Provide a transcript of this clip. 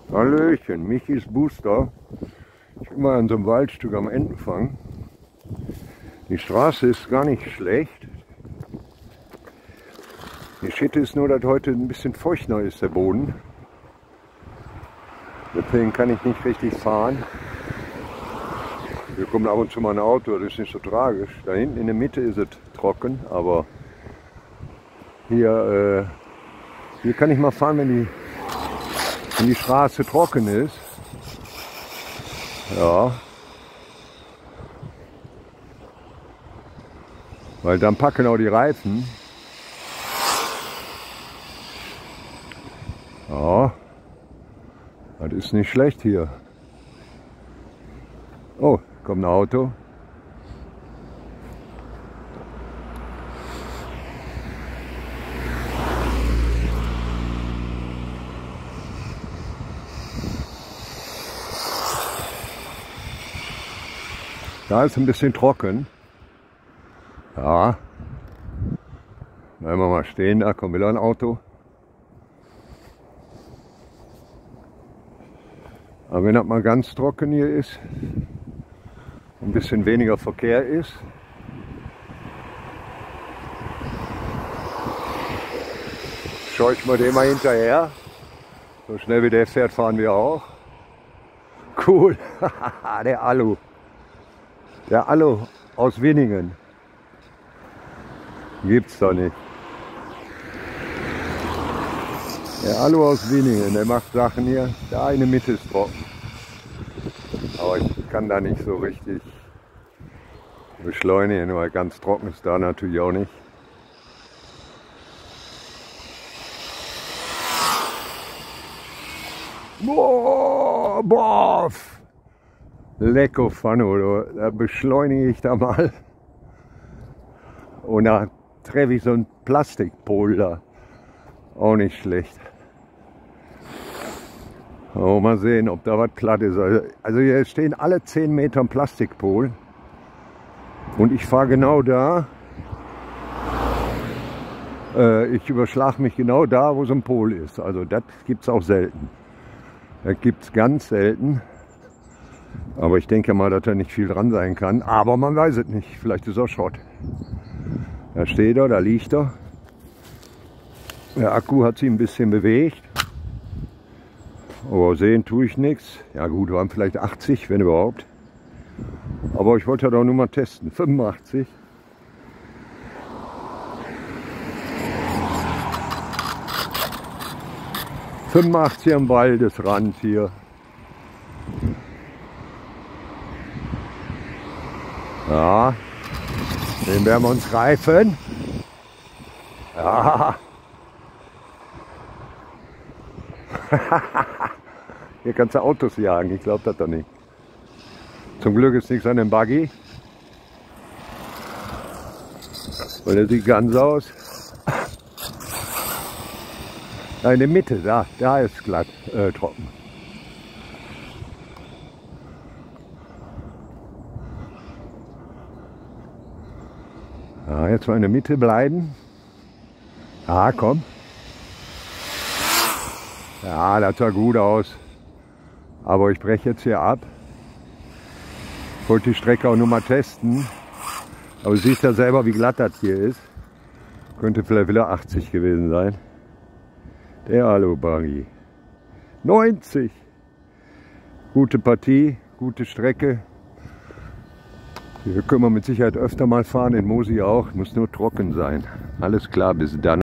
Hallöchen, Michis Booster. Ich bin mal an so einem Waldstück am Entenfang. Die Straße ist gar nicht schlecht. Die Schitte ist nur, dass heute ein bisschen feuchter ist, der Boden. Deswegen kann ich nicht richtig fahren. Hier kommt ab und zu mal ein Auto, das ist nicht so tragisch. Da hinten in der Mitte ist es trocken, aber hier kann ich mal fahren, wenn die Straße trocken ist. Ja. Weil dann packen auch die Reifen. Ja. Das ist nicht schlecht hier. Oh, kommt ein Auto. Da ist ein bisschen trocken. Ja. Bleiben wir mal stehen, da kommt wieder ein Auto. Aber wenn das mal ganz trocken hier ist, ein bisschen weniger Verkehr ist, schaue ich mal dem mal hinterher. So schnell wie der fährt, fahren wir auch. Cool, der Alu. Der Alu aus Winningen. Gibt's doch nicht. Der Alu aus Winningen, der macht Sachen hier. Da in der Mitte ist trocken. Aber ich kann da nicht so richtig beschleunigen, weil ganz trocken ist da natürlich auch nicht. Boah, Lecko Pfanno, da beschleunige ich da mal. Und da treffe ich so einen Plastikpol da. Auch nicht schlecht. Aber mal sehen, ob da was platt ist. Also hier stehen alle 10 Meter ein Plastikpol. Und ich fahre genau da. Ich überschlage mich genau da, wo so ein Pol ist. Also das gibt es auch selten. Das gibt es ganz selten. Aber ich denke mal, dass da nicht viel dran sein kann. Aber man weiß es nicht. Vielleicht ist er Schrott. Da steht er, da liegt er. Der Akku hat sich ein bisschen bewegt. Aber sehen tue ich nichts. Ja gut, waren vielleicht 80, wenn überhaupt. Aber ich wollte ja doch nur mal testen. 85. Am Waldesrand hier. Ja, den werden wir uns reifen. Ja. Hier kannst du Autos jagen, ich glaube das doch nicht. Zum Glück ist nichts an dem Buggy. Weil der sieht ganz aus. Da in der Mitte, da ist glatt, trocken. Ja, jetzt mal in der Mitte bleiben. Ja, komm. Ja, das sah gut aus. Aber ich breche jetzt hier ab. Ich wollte die Strecke auch nur mal testen. Aber du siehst ja selber, wie glatt das hier ist. Könnte vielleicht wieder 80 gewesen sein. Der Alu-Buggy. 90. Gute Partie, gute Strecke. Hier können wir mit Sicherheit öfter mal fahren, in Mosi auch. Muss nur trocken sein. Alles klar, bis dann.